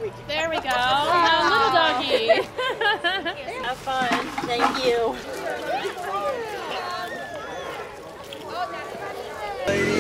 There we go. Now little doggy. Have fun. Thank you.